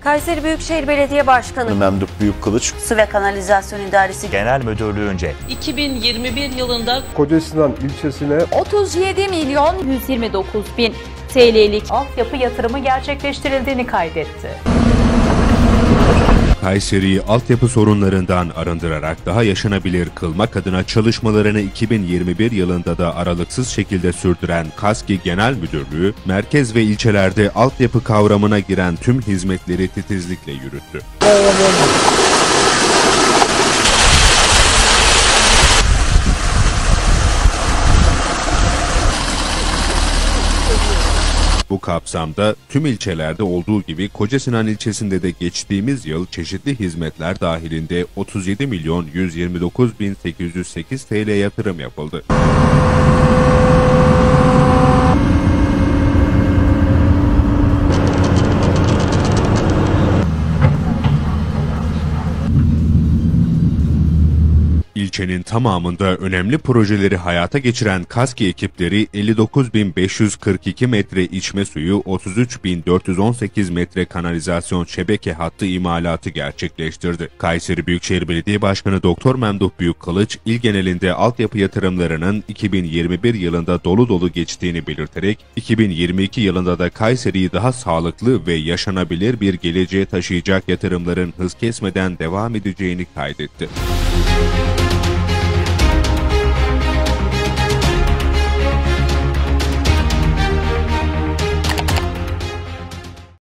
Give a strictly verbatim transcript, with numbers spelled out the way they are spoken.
Kayseri Büyükşehir Belediye Başkanı Memduh Büyükkılıç, Su ve Kanalizasyon İdaresi Genel Müdürlüğü'nce iki bin yirmi bir yılında Kocasinan ilçesine otuz yedi milyon yüz yirmi dokuz bin T L'lik altyapı yatırımı gerçekleştirildiğini kaydetti. Kayseri'yi altyapı sorunlarından arındırarak daha yaşanabilir kılmak adına çalışmalarını iki bin yirmi bir yılında da aralıksız şekilde sürdüren KASKİ Genel Müdürlüğü, merkez ve ilçelerde altyapı kavramına giren tüm hizmetleri titizlikle yürüttü. Bu kapsamda tüm ilçelerde olduğu gibi Kocasinan ilçesinde de geçtiğimiz yıl çeşitli hizmetler dahilinde otuz yedi milyon yüz yirmi dokuz bin sekiz yüz sekiz T L yatırım yapıldı. İlçenin tamamında önemli projeleri hayata geçiren KASKİ ekipleri elli dokuz bin beş yüz kırk iki metre içme suyu, otuz üç bin dört yüz on sekiz metre kanalizasyon şebeke hattı imalatı gerçekleştirdi. Kayseri Büyükşehir Belediye Başkanı Doktor Memduh Büyükkılıç, il genelinde altyapı yatırımlarının iki bin yirmi bir yılında dolu dolu geçtiğini belirterek, iki bin yirmi iki yılında da Kayseri'yi daha sağlıklı ve yaşanabilir bir geleceğe taşıyacak yatırımların hız kesmeden devam edeceğini kaydetti.